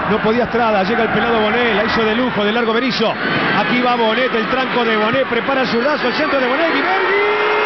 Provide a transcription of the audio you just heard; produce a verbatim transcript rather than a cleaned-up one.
No podía Estrada, llega el pelado Bonet, la hizo de lujo, de largo Berizzo. Aquí va Bonet, el tranco de Bonet, prepara el zurdazo, el centro de Bonet, Guibergui.